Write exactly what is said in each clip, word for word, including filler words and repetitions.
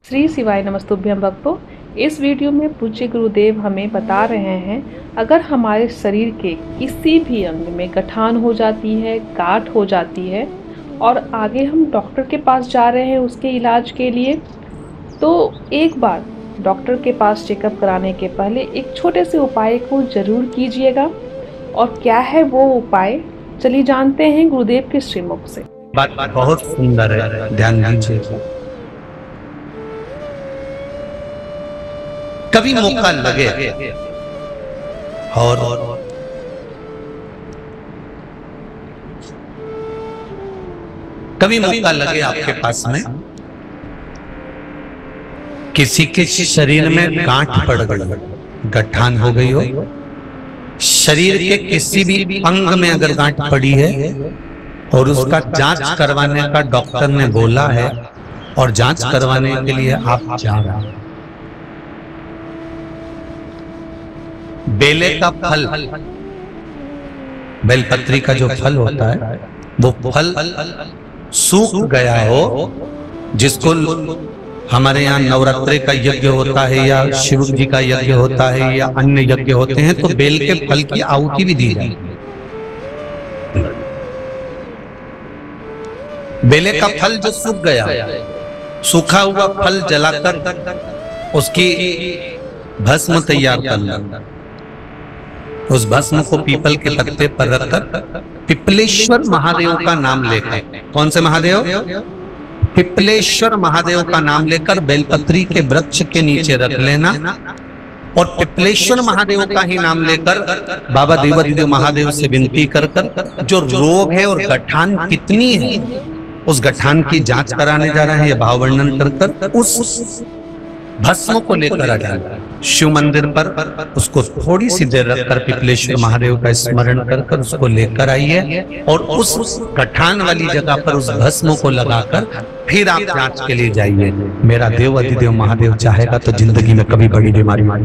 श्री शिवाय नमस्तुभ्यं भक्तों। इस वीडियो में पूज्य गुरुदेव हमें बता रहे हैं, अगर हमारे शरीर के किसी भी अंग में गठान हो जाती है, गांठ हो जाती है और आगे हम डॉक्टर के पास जा रहे हैं उसके इलाज के लिए, तो एक बार डॉक्टर के पास चेकअप कराने के पहले एक छोटे से उपाय को जरूर कीजिएगा। और क्या है वो उपाय, चलिए जानते हैं गुरुदेव के श्रीमुख से। बात बहुत सुंदर है, ध्यान दीजिए। कभी मौका लगे और कभी मौका लगे आपके पास में किसी के शरीर में गांठ पड़ गई, गठान हो गई हो, शरीर के किसी भी अंग में अगर गांठ पड़ी है और उसका जांच करवाने का डॉक्टर ने बोला है और जांच करवाने के लिए आप जा रहे हैं, बेले का फल, बेलपत्री का जो फल होता है वो फल सूख गया हो, जिसको हमारे यहाँ नवरात्रि का यज्ञ होता है या शिव जी का यज्ञ होता है या अन्य यज्ञ होते हैं, तो बेल के फल की आहुति भी दी जाती है। बेले का फल जो सूख गया, सूखा हुआ फल जलाकर उसकी भस्म तैयार करना, उस भस्म को पीपल के पत्ते पर रखकर पिपलेश्वर महादेव का नाम लेकर, कौन से महादेव? पिपलेश्वर महादेव का नाम लेकर बेलपत्री के वृक्ष के नीचे रख लेना और पिपलेश्वर महादेव का ही नाम लेकर बाबा देवादिदेव महादेव से विनती कर कर जो रोग है और गठान कितनी है उस गठान की जांच कराने जा रहे हैं, यह भाव वर्णन कर कर उस भस्म को लेकर आ जाना शिव मंदिर पर, उसको थोड़ी सी देर रखकर पिपलेश्वर महादेव का स्मरण कर कर उसको लेकर आइए और उस गठान वाली जगह पर उस भस्म को लगाकर फिर आप जांच के लिए जाइए। मेरा देव अधिदेव महादेव चाहेगा तो जिंदगी में कभी बड़ी बीमारी मारी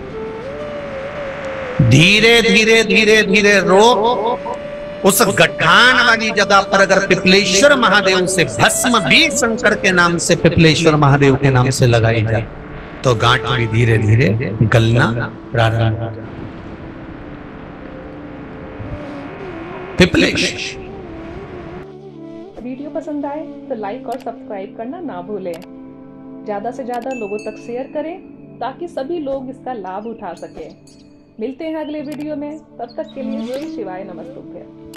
धीरे धीरे धीरे धीरे रोग उस गठान वाली जगह पर अगर पिपलेश्वर महादेव से भस्म भी शंकर के नाम से पिपलेश्वर महादेव के नाम से लगाई जाए तो गांठ भी धीरे धीरे गलना प्रारंभ हो जाए। पिपलेश वीडियो पसंद आए तो लाइक और सब्सक्राइब करना ना भूलें। ज्यादा से ज्यादा लोगों तक शेयर करें ताकि सभी लोग इसका लाभ उठा सकें। मिलते हैं अगले वीडियो में, तब तक के लिए जय शिवाय नमस्तुभ्यं।